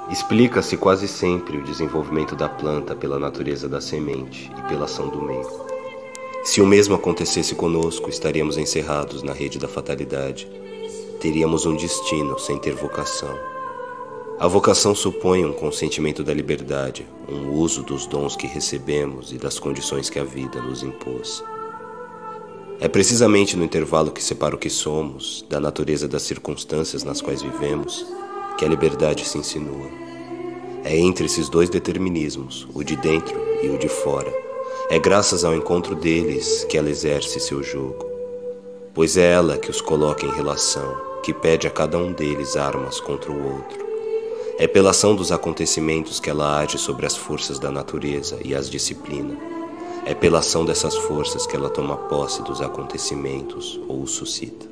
Explica-se quase sempre o desenvolvimento da planta pela natureza da semente e pela ação do meio. Se o mesmo acontecesse conosco, estaríamos encerrados na rede da fatalidade. Teríamos um destino sem ter vocação. A vocação supõe um consentimento da liberdade, um uso dos dons que recebemos e das condições que a vida nos impôs. É precisamente no intervalo que separa o que somos, da natureza das circunstâncias nas quais vivemos, que a liberdade se insinua. É entre esses dois determinismos, o de dentro e o de fora. É graças ao encontro deles que ela exerce seu jogo, pois é ela que os coloca em relação, que pede a cada um deles armas contra o outro. É pela ação dos acontecimentos que ela age sobre as forças da natureza e as disciplina. É pela ação dessas forças que ela toma posse dos acontecimentos ou os suscita.